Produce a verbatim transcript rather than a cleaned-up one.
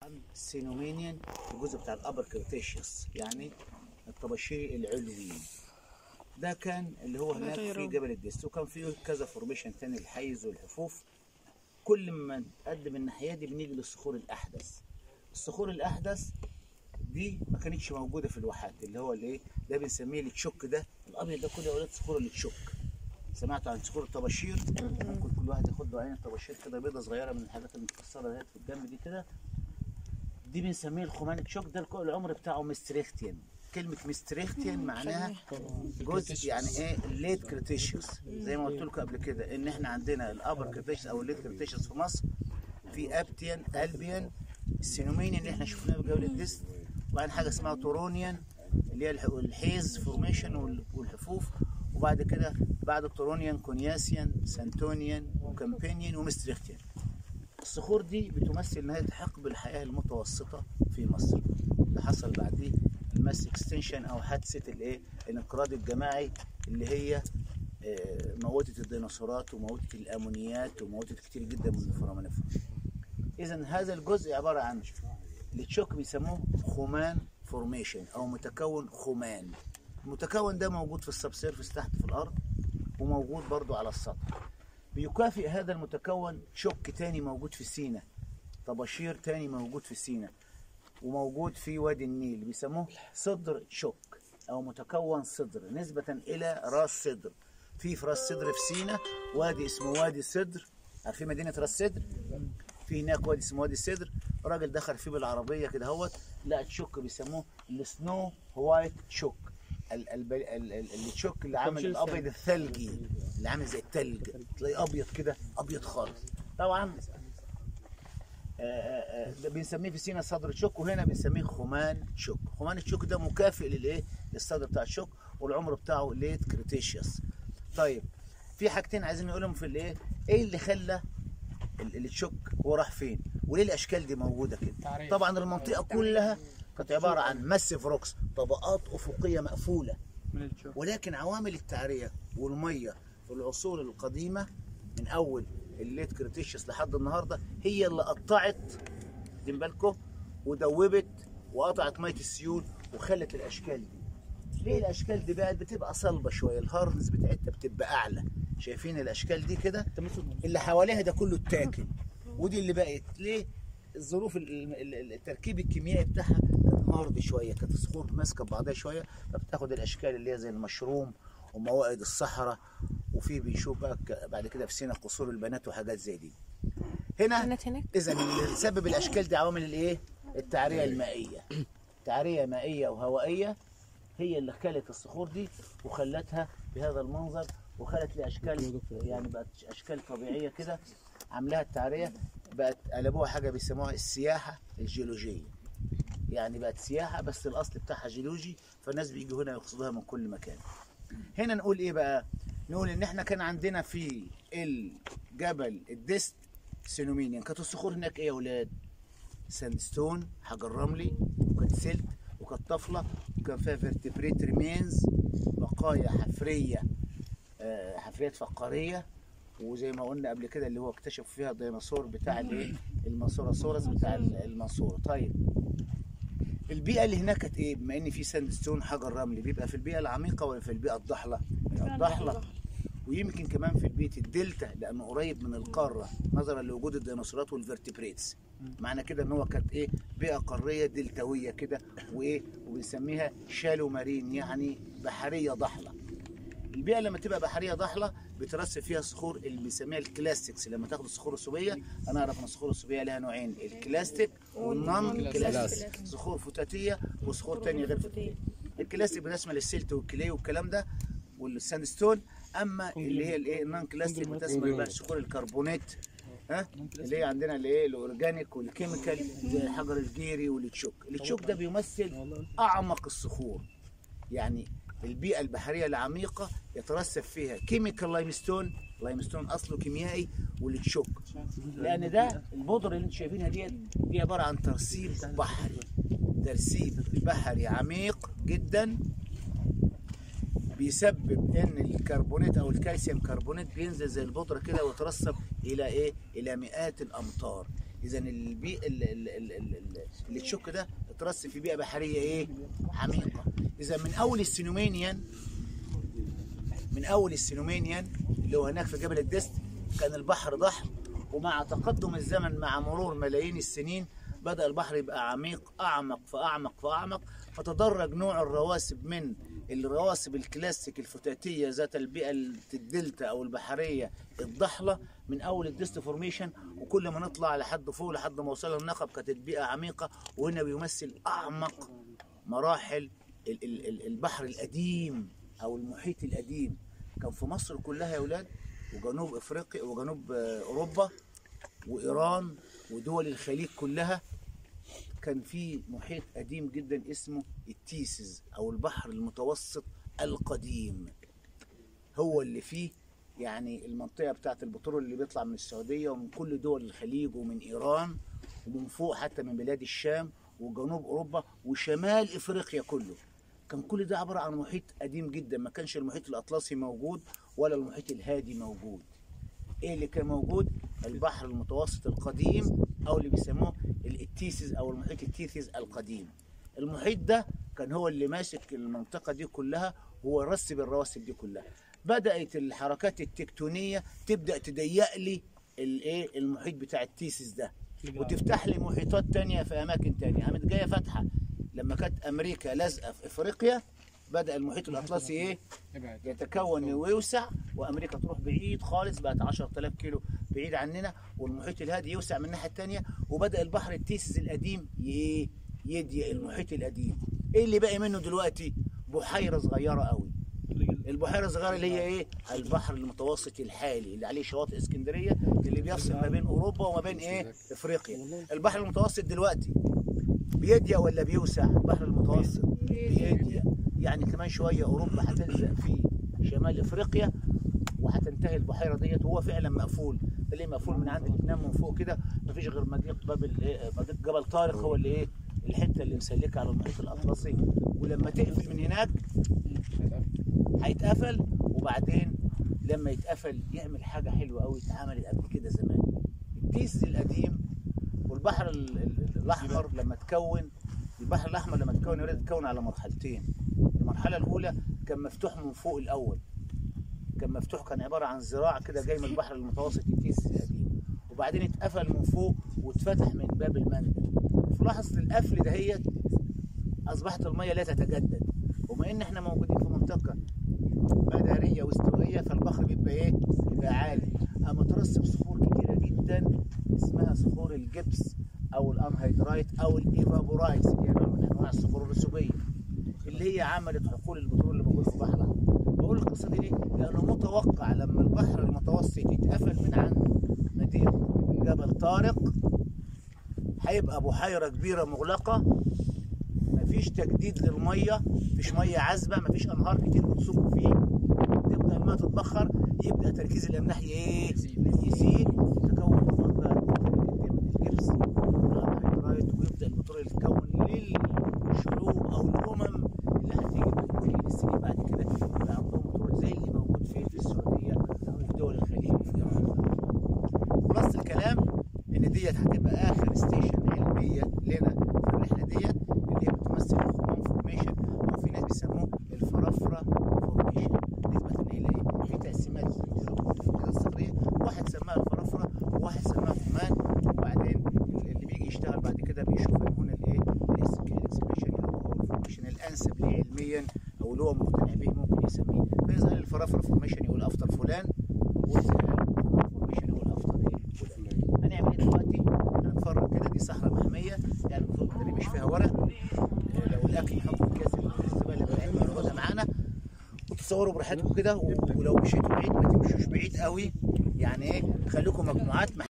السينومينيان الجزء بتاع الابر كريتيشيوس، يعني الطباشيري العلويين. ده كان اللي هو هناك في جبل الدست، وكان فيه كذا فورميشن تاني، الحيز والحفوف. كل ما نقدم الناحيه دي بنيجي للصخور الاحدث. الصخور الاحدث دي ما كانتش موجوده في الواحات، اللي هو الايه ده بنسميه التشوك. ده الابيض ده كله يا اولاد صخور التشوك. سمعتوا عن صخور الطباشير؟ ممكن كل واحد ياخد له عين الطباشير كده بيضه صغيره من الحاجات المتكسره ديت في الجنب دي كده، دي بنسميه الخمان تشوك. ده العمر بتاعه مستريختيان. كلمه مستريختيان معناها جزء، يعني ايه ليت كريتيشيوس. زي ما قلت لكم قبل كده ان احنا عندنا الابر كريتيشيوس او الليت كريتيشيوس في مصر، في ابتيان، البيان، السينومينيان اللي احنا شفناه في جبل الدست، وبعدين حاجه اسمها تورونيان اللي هي الحيز فورميشن والحفوف، وبعد كده بعد التورونيان كونياسيان، سانتونيان، وكامبينيان، ومستريختيان. الصخور دي بتمثل نهايه حقب الحياه المتوسطه في مصر. اللي حصل بعديه الماس اكستنشن او حادثه الايه الانقراض الجماعي، اللي هي موتت الديناصورات وموتت الامونيات وموتت كتير جدا من الفورامينيفر. اذا هذا الجزء عباره عن التشوك بيسموه خمان فورميشن او متكون خمان. المتكون ده موجود في السبسيرفس تحت في الارض، وموجود برضو على السطح. بيكافئ هذا المتكون تشوك تاني موجود في سينا، طباشير تاني موجود في سينا، وموجود في وادي النيل، بيسموه صدر تشوك او متكون صدر نسبة الى راس صدر. في في راس صدر في سينا وادي اسمه وادي صدر، عارفين مدينة راس صدر؟ في هناك وادي اسمه وادي الصدر. راجل دخل فيه بالعربية كده هوت، لقى تشوك بيسموه السنو وايت تشوك، التشوك اللي عامل الابيض الثلجي، اللي عامل زي الثلج، تلاقيه ابيض كده، ابيض خالص. طبعا ده بنسميه في سينا صدر تشوك، وهنا بنسميه خمان تشوك. خمان تشوك ده مكافئ للايه للصدر بتاع التشوك، والعمر بتاعه ليت كريتيشيوس. طيب في حاجتين عايزين نقولهم في الايه، ايه اللي خلى التشوك هو راح فين، وليه الاشكال دي موجوده كده. طبعا المنطقه كلها كانت عباره عن ماسيف روكس، طبقات افقيه مقفوله، ولكن عوامل التعريه والميه في العصور القديمه من اول الليت كريتيشيوس لحد النهارده هي اللي قطعت، خدين بالكم، ودوبت وقطعت ميه السيول وخلت الاشكال دي. ليه الاشكال دي بقت بتبقى صلبه شويه، الهاردنس بتاعتها بتبقى اعلى. شايفين الاشكال دي كده، اللي حواليها ده كله اتاكل، ودي اللي بقت ليه الظروف التركيب الكيميائي بتاعها كان هارد شويه، كانت الصخور ماسكه ببعضها شويه، فبتاخد الاشكال اللي هي زي المشروم وموائد الصحراء، وفي بيشوف بقى بعد كده في سينا قصور البنات وحاجات زي دي. هنا اذا اللي سبب الاشكال دي عوامل الايه؟ التعريه المائيه. تعريه مائيه وهوائيه هي اللي خلت الصخور دي وخلتها بهذا المنظر، وخلت لي اشكال يعني بقت اشكال طبيعيه كده عاملاها التعريه، بقت قلبوها حاجه بيسموها السياحه الجيولوجيه. يعني بقت سياحه بس الاصل بتاعها جيولوجي، فالناس بيجوا هنا يقصدوها من كل مكان. هنا نقول ايه بقى؟ نقول ان احنا كان عندنا في الجبل الدست سينومينيان، كانت الصخور هناك ايه يا اولاد؟ ساندستون، حجر رملي، وكانت سلت، وكانت طفله، وكان فيها فيرتبريت ريمينز، بقايا حفريه، حفريات فقاريه، وزي ما قلنا قبل كده اللي هو اكتشف فيها الديناصور بتاع الايه الماسوراسورس بتاع المنصوره. طيب البيئه اللي هناك كانت ايه؟ بما ان في ساندستون حجر رملي، بيبقى في البيئه العميقه ولا في البيئه الضحله؟ الضحله، ويمكن كمان في البيئه الدلتا لانه قريب من القاره نظرا لوجود الديناصورات والفيرتبريتس. معنى كده ان هو كانت ايه؟ بيئه قاريه دلتاويه كده، وايه وبنسميها شالو مارين، يعني بحريه ضحله. البيئه لما تبقى بحريه ضحله بترسب فيها صخور اللي بنسميها الكلاستكس. لما تاخد الصخور الصوبيه، انا اعرف ان الصخور الصوبيه لها نوعين، الكلاستيك والنون كلاستيك، صخور فتاتيه وصخور ثانيه غير فتاتيه. الكلاستيك بتشمل السلت والكلي والكلام ده والساندستون، اما اللي هي الايه النون كلاستيك بتشمل بقى صخور الكربونات، ها اللي هي عندنا الايه الاورجانيك والكيميكال زي الحجر الجيري والتشوك. التشوك ده بيمثل اعمق الصخور، يعني البيئة البحرية العميقة يترسب فيها كيميكال لايمستون، لايمستون أصله كيميائي، والتشوك، لأن ده البودرة اللي انتم شايفينها ديت دي عبارة عن ترسيب بحري، ترسيب بحري عميق جدا، بيسبب ان الكربونات او الكالسيوم كربونات بينزل زي البودرة كده ويترسب الى ايه؟ الى مئات الامتار. اذا البيئه اللي تشك ده اترسب في بيئه بحريه ايه؟ عميقه. اذا من اول السينومينيان من اول السينومينيان اللي هو هناك في جبل الدست كان البحر ضحل، ومع تقدم الزمن مع مرور ملايين السنين بدأ البحر يبقى عميق، أعمق فأعمق فأعمق، فتدرج نوع الرواسب من الرواسب الكلاسيك الفتاتية ذات البيئة الدلتا أو البحرية الضحلة من أول الدست فورميشن، وكل ما نطلع لحد فوق لحد ما وصلنا النقب كانت البيئة عميقة، وهنا بيمثل أعمق مراحل البحر القديم أو المحيط القديم. كان في مصر كلها يا أولاد، وجنوب أفريقيا وجنوب أوروبا وإيران ودول الخليج كلها، كان في محيط قديم جدا اسمه التيسز أو البحر المتوسط القديم، هو اللي فيه يعني المنطقة بتاعت البترول اللي بيطلع من السعودية ومن كل دول الخليج ومن إيران ومن فوق حتى من بلاد الشام وجنوب أوروبا وشمال إفريقيا كله. كان كل ده عبارة عن محيط قديم جدا، ما كانش المحيط الأطلسي موجود ولا المحيط الهادي موجود. ايه اللي كان موجود؟ البحر المتوسط القديم او اللي بيسموه التيسز او المحيط التيسز القديم. المحيط ده كان هو اللي ماسك المنطقة دي كلها، هو رسب الرواسب دي كلها. بدأت الحركات التكتونية تبدأ تضيق لي الايه المحيط بتاع التيسز ده، وتفتح لي محيطات تانية في اماكن تانية. قامت جاية فاتحة لما كانت امريكا لازقة في افريقيا، بدأ المحيط الأطلسي إيه؟ يتكون ويوسع، وأمريكا تروح بعيد خالص، بقت عشرة آلاف كيلو بعيد عننا، والمحيط الهادي يوسع من الناحية التانية، وبدأ البحر التيسز القديم يضيق المحيط القديم. إيه اللي باقي منه دلوقتي؟ بحيرة صغيرة قوي. البحيرة الصغيرة اللي هي إيه؟ البحر المتوسط الحالي اللي عليه شواطئ اسكندرية اللي بيفصل ما بين أوروبا وما بين إيه؟ إفريقيا. البحر المتوسط دلوقتي بيضيق ولا بيوسع؟ البحر المتوسط بيضيق، يعني كمان شويه اوروبا هتلزق في شمال افريقيا وهتنتهي البحيره ديت، وهو فعلا مقفول. ليه مقفول؟ من عند لبنان من فوق كده مفيش غير مضيق باب مضيق جبل طارق هو اللي ايه الحته اللي مسلكه على المحيط الاطلسي، ولما تقفل من هناك هيتقفل. وبعدين لما يتقفل يعمل حاجه حلوه قوي اتعملت قبل كده زمان. التيسز القديم والبحر الاحمر لما تكون، البحر الاحمر لما تكون يريد تكون على مرحلتين. المرحله الاولى كان مفتوح من فوق الاول، كان مفتوح، كان عباره عن زراعه كده جاي من البحر المتوسط التيسز القديم، وبعدين اتقفل من فوق واتفتح من باب المندب. في لحظه القفل دهيت اصبحت الميه لا تتجدد، وما ان احنا موجودين في منطقه مداريه واستوائيه فالبحر بيبقى ايه؟ بيبقى عالي. اما ترسب صخور كتيره جدا اسمها صخور الجبس او الانهيدرايت او الايفابورايت، اللي هي نوع من انواع الصخور الرسوبيه اللي هي عملت حقول البترول اللي موجود في البحر الاحمر. بقول القصه دي ليه؟ لانه متوقع لما البحر المتوسط يتقفل من عند مضيق جبل طارق هيبقى بحيره كبيره مغلقه، مفيش تجديد للميه، مفيش ميه عذبه، مفيش انهار كتير بتصب فيه، تبدا الميه تتبخر، يبدا تركيز الاملاح ايه؟ يزيد، تكون مضادات من الجبس والانهيدرايت، ويبدا البترول يتكون للشعوب او الامم اللي هتيجي من ملايين السنين بعد كده يبقى عندهم بترول زي اللي موجود فين في السعوديه وفي دول الخليج وفي ايران. خلاص الكلام ان ديت هتبقى اخر ستيشن علميه لنا في الرحله ديت اللي هي بتمثل الخمام فورميشن، او في ناس بيسموه الفرافره فورميشن، نسبه ان هي ايه؟ في تقسيمات الصخريه، واحد سماها الفرافره وواحد سماها خمان، وبعدين اللي بيجي يشتغل بعد كده بيشوف هنا الايه؟ الاكسبريشن او الفورميشن الانسب ليه علميا او اللي هو مقتنع به ممكن يسميه. فاذا قال الفرافره فورميشن يقول افطر فلان، واذا قال الخمام فورميشن يقول افطر ايه؟ فلان. هنعمل ايه دلوقتي؟ هنتفرج كده، دي صحراء محميه يعني المفروض ما نرميش فيها ورق، لو الاكل نحطه في كاس الزباله بتاعتنا ناخدها معانا، وتصوروا براحتكم كده، ولو مشيتوا بعيد ما تمشوش بعيد قوي، يعني ايه خليكم مجموعات.